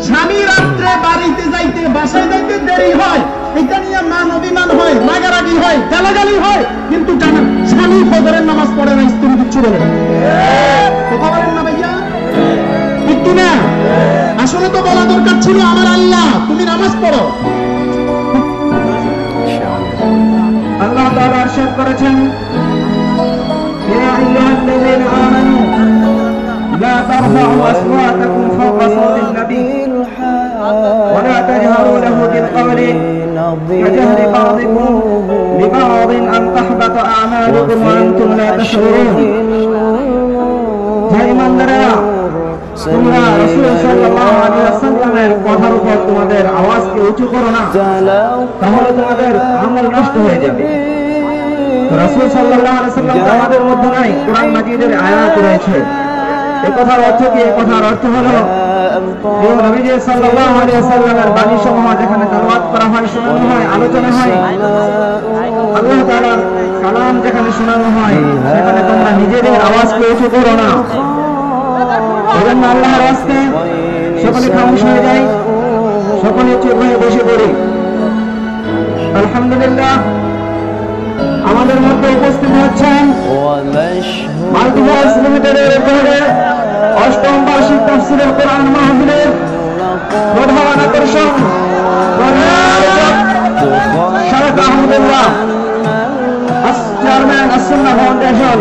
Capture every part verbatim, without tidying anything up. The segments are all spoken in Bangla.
স্বামী রাত্রে বাড়িতে যাইতে বাসায় যাইতে দেরি হয়, এটা নিয়ে মান অভিমান হয়, রাগারাগি হয়, গালাগালি হয়, কিন্তু জানেন স্বামী ফজরের নামাজ পড়ে না, স্ত্রী কিচ্ছু বলে না। কথা বলেন না ভাইয়া, ঠিক কিনা? আসলে তো বলা দরকার ছিল আমার আল্লাহ তুমি নামাজ পড়ো। আল্লাহ তাআলা ইরশাদ করেছেন, ইয়া আইয়ুহাল্লাযীনা আমানু লা তারফা'উ আসওয়াতাকুম ফাওকা সাওতিন নবী ওয়া লা তাজহারু লাহু বিল কওলি কাজাহরি বা'দিকুম লিবা'দিন আন তাহবাতা আ'মালুকুম ওয়া আনতুম লা তাশউরুন। হে ঈমানদারেরা, তোমরা রাসূল সাল্লাল্লাহু আলাইহি ওয়াসাল্লামের কথার উপর তোমাদের আওয়াজকে উঁচু করো না, তাহলে তোমাদের আমল নষ্ট হয়ে যাবে। রাসূল সাল্লাল্লাহু আলাইহি ওয়াসাল্লাম আমাদের মধ্যে নাই, কোরআন মাজিদের আয়াত রয়েছে। এই কথার অর্থ কি? এই কথার অর্থ হলো যে নবীজি সাল্লাল্লাহু আলাইহি ওয়াসাল্লামের বাণী সমূহ যেখানে তেলাওয়াত করা হয়, শোনানো হয়, আলোচনা হয়, আল্লাহ তাআলার কালাম যেখানে শোনানো হয়, সেখানে তোমরা নিজেদের আওয়াজকে উঁচু করো না। এজন্য আল্লাহর রাস্তে সকলে খামোশ হয়ে যায়, সকলে চুপ হয়ে বসে পড়ি। আলহামদুলিল্লাহ, আমাদের মধ্যে উপস্থিত হচ্ছেন মাল্টিভার্স লিমিটেডের উদ্যোগে অষ্টম বার্ষিক তাফসীরুল কোরআন মাহফিলের প্রধান আকর্ষণ শায়খ আহমদুল্লাহ চেয়ারম্যান আস-সুন্নাহ ফাউন্ডেশন।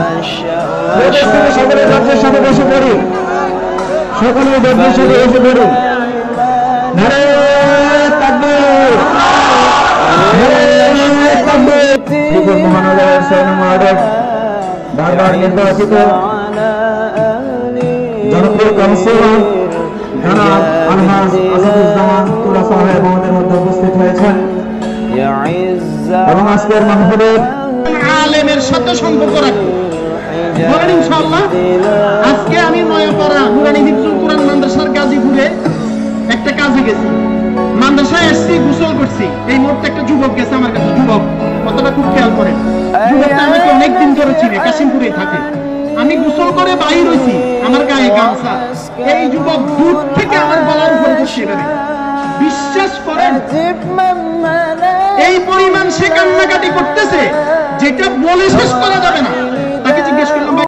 সকলে রাজ্যের সাথে বসে পড়ি, সকলে রাজ্যের সাথে বসে পড়ি। নারে তাকবীর, নারে তাকবীর। ত্রিপুর মহানগরের ছয় নম্বর ওয়ার্ডের বারবার নির্বাচিত জনপ্রিয় কাউন্সিলর জনাব আলহাজ আসাদুজ্জামান তুলা সাহেব আমাদের মধ্যে উপস্থিত হয়েছেন এবং আজকের মাহফিলের আলেমের সাথে সম্পর্ক রাখবো বলেন ইনশাআল্লাহ। আজকে আমি নয়াপাড়া নুরানি হিফজুল কোরআন মাদ্রাসার গাজীপুরে একটা কাজে গেছি, মাদ্রাসায় এসছি, গোসল করছি। এই মুহূর্তে একটা যুবক গেছে আমার কাছে, যুবক কতটা খুব খেয়াল করেন, যুবকটা আমাকে অনেকদিন ধরে চিনে, কাশিমপুরে থাকে। আমি গোসল করে বাইর হইছি, আমার গায়ে গামছা, এই যুবক দূর থেকে আমার গলার উপরে বসে গেল। বিশ্বাস করেন এই পরিমাণ সে কান্নাকাটি করতেছে যেটা বলে শেষ করা যাবে না।